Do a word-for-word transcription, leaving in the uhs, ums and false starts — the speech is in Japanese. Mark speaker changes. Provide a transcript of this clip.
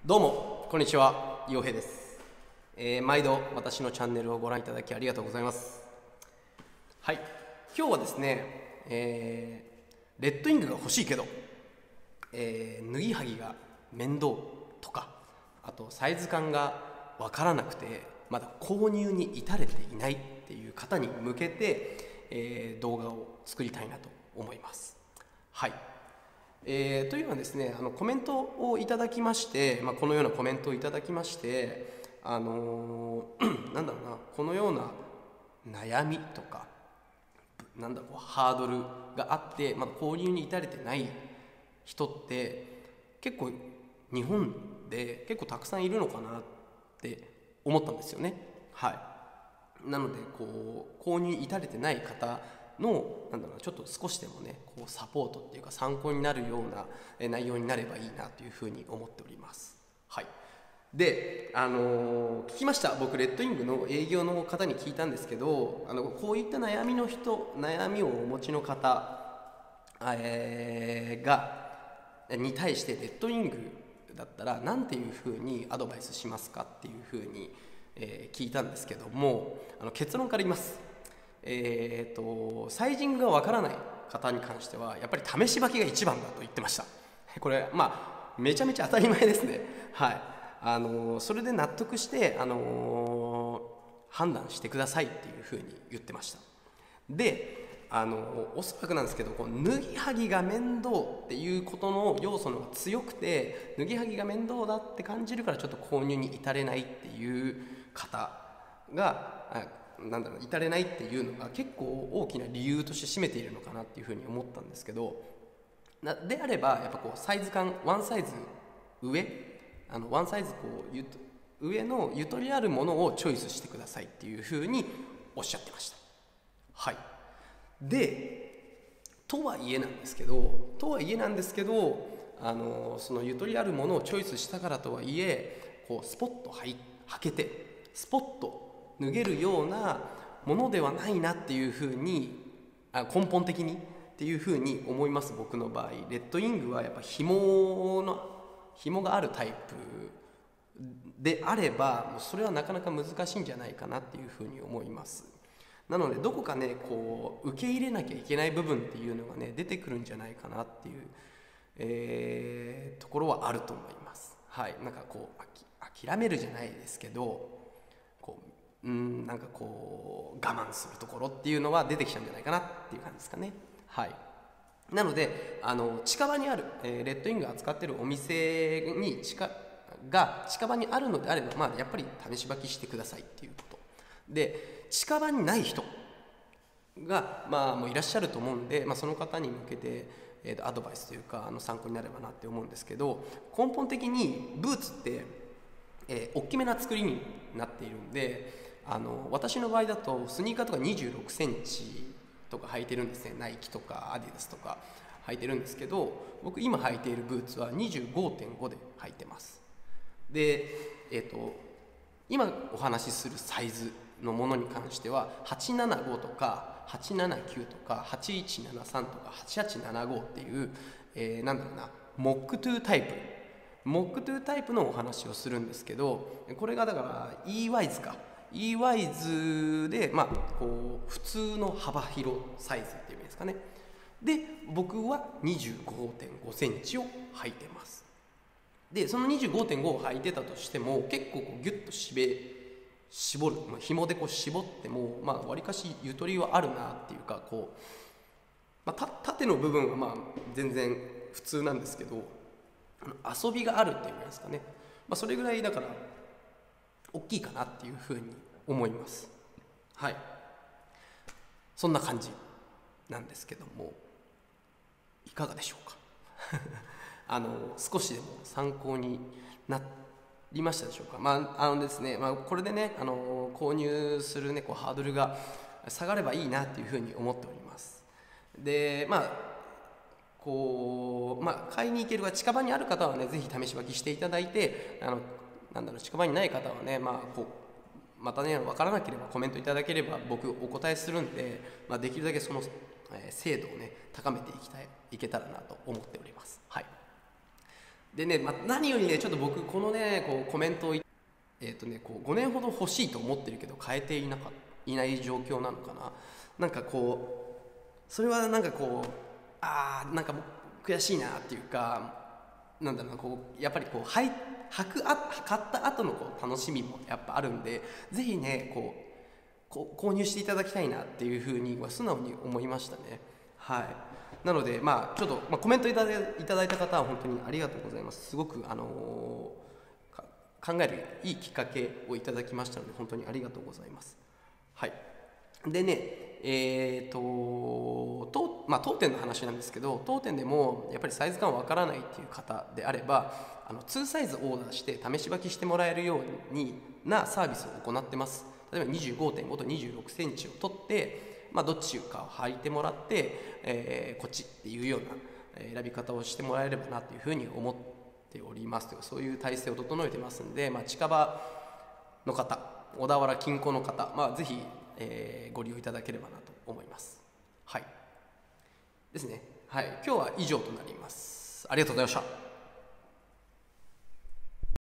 Speaker 1: どうもこんにちは、陽平です。えー、毎度私のチャンネルをご覧いただきありがとうございます。はい、今日はですね、えー、レッドイングが欲しいけど、えー、脱ぎはぎが面倒とか、あとサイズ感がわからなくてまだ購入に至れていないっていう方に向けて、えー、動画を作りたいなと思います。はい、えー、というのはですね、あのコメントをいただきまして、まあ、このようなコメントをいただきまして、あのー、なんだろうな、このような悩みとか、なんだろう、ハードルがあって、まだ購入に至れてない人って結構日本で結構たくさんいるのかなって思ったんですよね。はい、なのでこう購入に至れてない方のなんだろう、ちょっと少しでもねこうサポートっていうか参考になるような内容になればいいなというふうに思っております。はい、で、あのー聞きました。僕レッドイングの営業の方に聞いたんですけど、あのこういった悩みの人悩みをお持ちの方、えーがに対してレッドイングだったら何ていうふうにアドバイスしますかっていうふうに、えー聞いたんですけども、あの結論から言います。えー、とサイジングがわからない方に関してはやっぱり試し履きが一番だと言ってました。これまあめちゃめちゃ当たり前ですね。はい、あのーそれで納得して、あのー判断してくださいっていうふうに言ってました。で、あのーおそらくなんですけど、こう脱ぎはぎが面倒っていうことの要素の方が強くて、脱ぎはぎが面倒だって感じるからちょっと購入に至れないっていう方があなんだろう至れないっていうのが結構大きな理由として占めているのかなっていうふうに思ったんですけど、なであればやっぱこうサイズ感ワンサイズ上、あのワンサイズこうゆと上のゆとりあるものをチョイスしてくださいっていうふうにおっしゃってました。はい、でとはいえなんですけどとはいえなんですけどあのそのゆとりあるものをチョイスしたからとはいえ、こうスポッと履履けてスポッと脱げるようなものではないなっていうふうに、あ根本的にっていうふうに思います。僕の場合レッドイングはやっぱ紐の紐があるタイプであればもうそれはなかなか難しいんじゃないかなっていうふうに思います。なのでどこかねこう受け入れなきゃいけない部分っていうのがね出てくるんじゃないかなっていう、えーところはあると思います。はい、なんかこうあき諦めるじゃないですけど、こううんなんかこう我慢するところっていうのは出てきちゃうんじゃないかなっていう感じですかね。はい、なのであの近場にある、えーレッドイングが扱ってるお店に近が近場にあるのであれば、まあ、やっぱり試し履きしてくださいっていうことで、近場にない人が、まあ、もういらっしゃると思うんで、まあ、その方に向けて、えーとアドバイスというかあの参考になればなって思うんですけど、根本的にブーツってえー、大きめな作りになっているんで、あの私の場合だとスニーカーとかにじゅうろくセンチとか履いてるんですね。ナイキとかアディダスとか履いてるんですけど、僕今履いているブーツは にじゅうごてんご で履いてます。で、えっ、と今お話しするサイズのものに関してははちななごとかはちななきゅうとかはちいちななさんとかはちはちななごっていう、えー、なんだろうなモックトゥータイプモックトゥータイプのお話をするんですけど、これがだから イーワイズ か イーワイズ で、まあ、こう普通の幅広サイズっていう意味ですかね。で僕は にじゅうごてんごセンチを履いてます。でその にじゅうごてんご を履いてたとしても結構こうギュッと締め絞る、まあ、紐でこう絞ってもまあわりかしゆとりはあるなっていうか、こう、まあ、た縦の部分はまあ全然普通なんですけど遊びがあるっていうんですかね、まあ、それぐらいだから大きいかなっていうふうに思います。はい、そんな感じなんですけどもいかがでしょうかあの少しでも参考になりましたでしょうか。まああのですね、まあ、これでねあの購入する、ね、こうハードルが下がればいいなっていうふうに思っております。でまあこうまあ、買いに行けるが近場にある方はねぜひ試し履きしていただいて、あのなんだろう近場にない方はね、まあ、こうまたね分からなければコメントいただければ僕お答えするんで、まあ、できるだけその、えー精度をね高めていきたいいけたらなと思っております。はい、 でね、まあ、何よりねちょっと僕このねこうコメントを、えーとね、こうごねんほど欲しいと思ってるけど変えていなかいない状況なのかな。なんかこうそれはなんかこうあーなんか悔しいなっていうか、なんだろうな、こうやっぱりこう履い履くあ買った後のこう楽しみもやっぱあるんで、ぜひねこうこう購入していただきたいなっていうふうに素直に思いましたね。はい。なのでまあちょっと、まあ、コメントいただいいただいた方は本当にありがとうございます。すごくあのー、考えるいいきっかけをいただきましたので本当にありがとうございます。はい。でね、えーと当、まあ、当店の話なんですけど、当店でもやっぱりサイズ感わからないっていう方であれば、あのにサイズオーダーして試し履きしてもらえるようになサービスを行ってます。例えば にじゅうごてんご とにじゅうろくセンチを取って、まあ、どっちかを履いてもらって、えー、こっちっていうような選び方をしてもらえればなというふうに思っておりますという、そういう体制を整えてますんで、まあ、近場の方、小田原近郊の方、まあ、ぜひえー、ご利用いただければなと思います。はい。ですね。はい。今日は以上となります。ありがとうございました。